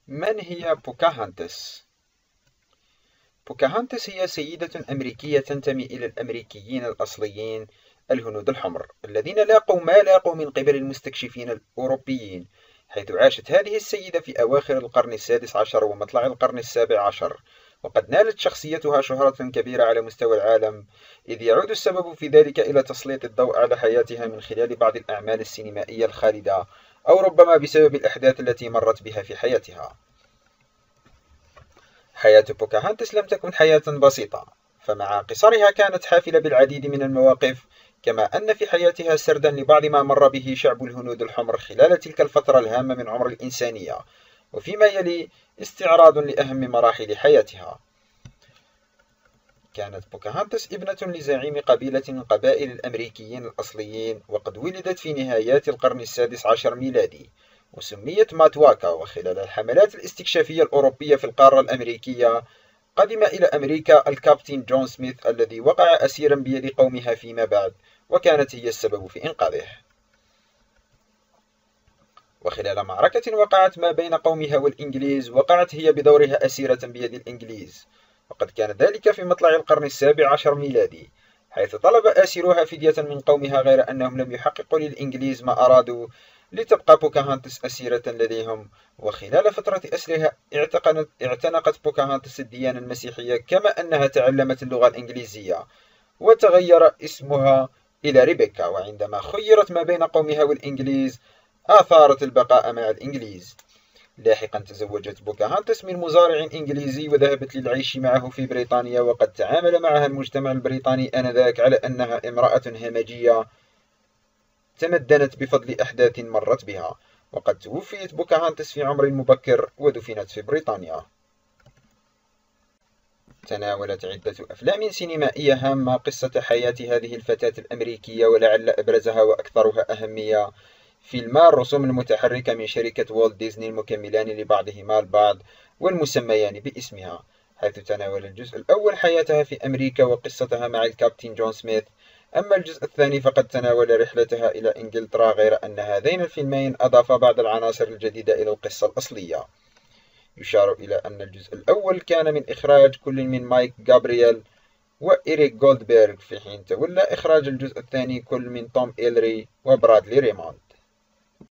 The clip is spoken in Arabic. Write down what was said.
من هي بوكاهونتس؟ بوكاهونتس هي سيدة أمريكية تنتمي إلى الأمريكيين الأصليين الهنود الحمر الذين لاقوا ما لاقوا من قبل المستكشفين الأوروبيين، حيث عاشت هذه السيدة في أواخر القرن السادس عشر ومطلع القرن السابع عشر، وقد نالت شخصيتها شهرة كبيرة على مستوى العالم، إذ يعود السبب في ذلك إلى تسليط الضوء على حياتها من خلال بعض الأعمال السينمائية الخالدة، أو ربما بسبب الأحداث التي مرت بها في حياتها. حياة بوكاهونتس لم تكن حياة بسيطة، فمع قصرها كانت حافلة بالعديد من المواقف، كما أن في حياتها سردا لبعض ما مر به شعب الهنود الحمر خلال تلك الفترة الهامة من عمر الإنسانية، وفيما يلي استعراض لأهم مراحل حياتها. كانت بوكاهونتس ابنة لزعيم قبيلة من قبائل الأمريكيين الأصليين، وقد ولدت في نهايات القرن السادس عشر ميلادي، وسميت ماتواكا. وخلال الحملات الاستكشافية الأوروبية في القارة الأمريكية، قدم إلى أمريكا الكابتن جون سميث الذي وقع أسيرا بيد قومها فيما بعد، وكانت هي السبب في إنقاذه. وخلال معركة وقعت ما بين قومها والإنجليز، وقعت هي بدورها أسيرة بيد الإنجليز، وقد كان ذلك في مطلع القرن السابع عشر ميلادي، حيث طلب آسروها فدية من قومها، غير أنهم لم يحققوا للإنجليز ما أرادوا، لتبقى بوكاهونتس أسيرة لديهم. وخلال فترة أسرها اعتنقت بوكاهونتس الديانة المسيحية، كما أنها تعلمت اللغة الإنجليزية، وتغير اسمها إلى ريبيكا. وعندما خيرت ما بين قومها والإنجليز، آثارت البقاء مع الإنجليز. لاحقا تزوجت بوكاهونتس من مزارع إنجليزي وذهبت للعيش معه في بريطانيا، وقد تعامل معها المجتمع البريطاني آنذاك على أنها امرأة همجية تمدنت بفضل أحداث مرت بها. وقد توفيت بوكاهونتس في عمر مبكر ودفنت في بريطانيا. تناولت عدة أفلام سينمائية هامة قصة حياة هذه الفتاة الأمريكية، ولعل أبرزها وأكثرها أهمية فيلما الرسوم المتحركة من شركة والت ديزني المكملان لبعضهما البعض والمسميان باسمها، حيث تناول الجزء الأول حياتها في أمريكا وقصتها مع الكابتن جون سميث، أما الجزء الثاني فقد تناول رحلتها إلى إنجلترا، غير أن هذين الفيلمين أضافا بعض العناصر الجديدة إلى القصة الأصلية. يشار إلى أن الجزء الأول كان من إخراج كل من مايك غابرييل وإيريك جولدبيرغ، في حين تولى إخراج الجزء الثاني كل من توم إيلري وبرادلي ريموند.